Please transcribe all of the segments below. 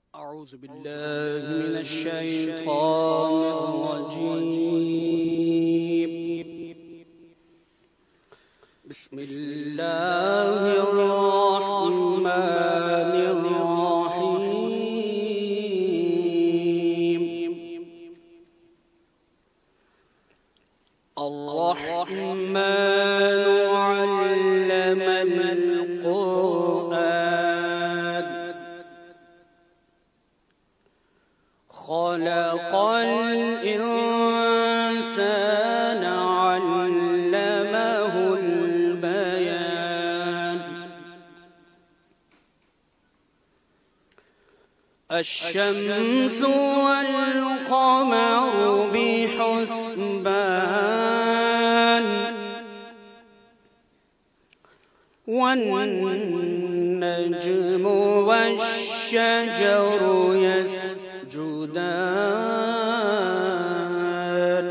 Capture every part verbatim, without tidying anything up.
أعوذ بالله من الشيطان الرجيم. بسم الله الرحمن الرحيم. الرحمن علم القرآن خلق الإنسان علمه البيان. الشمس والقمر بحسبان والنجم والشجر يسجدان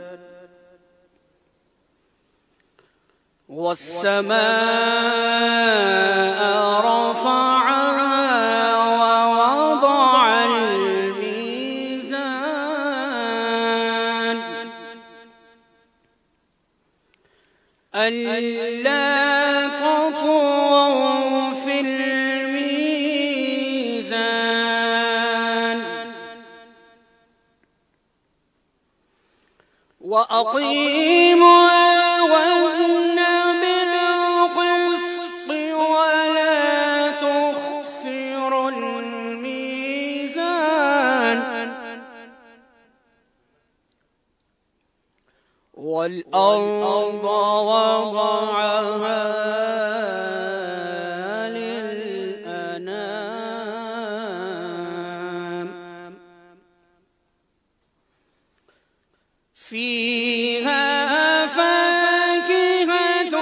والسماء رفعها ووضع الميزان ألا تطغوا في الميزان وأقيموا الوزن بالقسط ولا تخسروا الميزان والأرض وضعها للأنام فيها فاكهة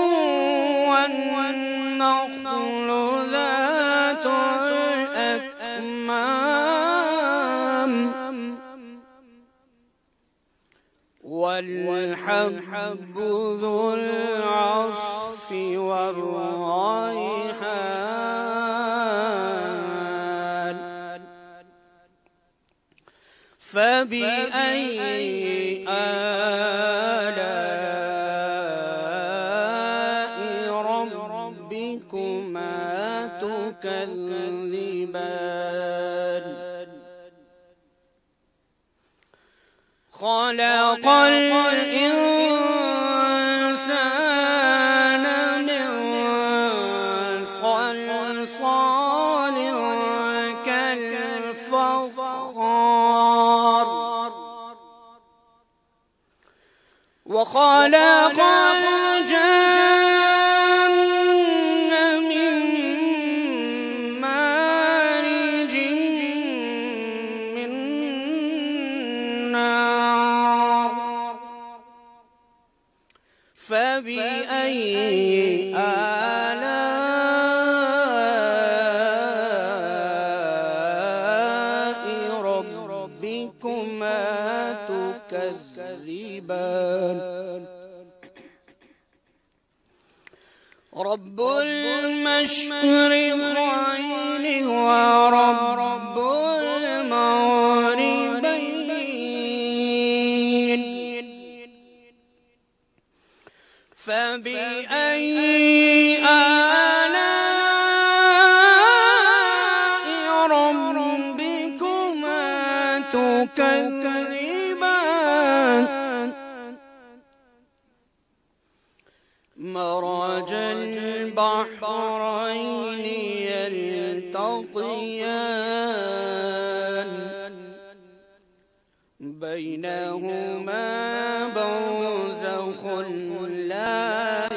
والنخل ذات الأكمام والحب ذو العصف والريحان فبأي آلاء ربكما تكذبان خلق الإنسان من صلصال كالفخار وخلق الجن من مارج من نار فبأي آلاء ربكما تكذبان رب المشرقين ورب المغربين فبأي آلاء ربكما تكذبان مرج البحرين يلتقيان بينهما برزخ لا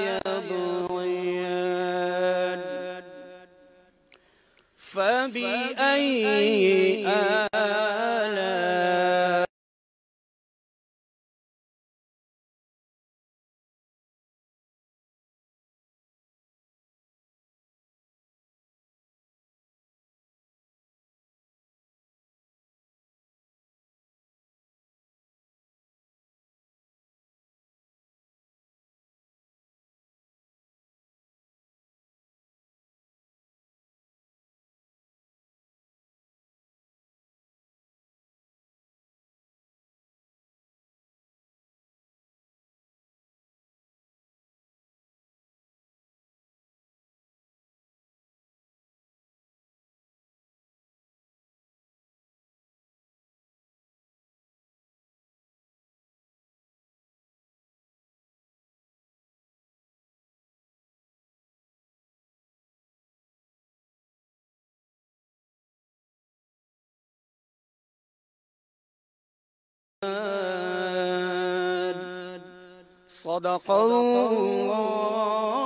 يبغيان فبأي صدق الله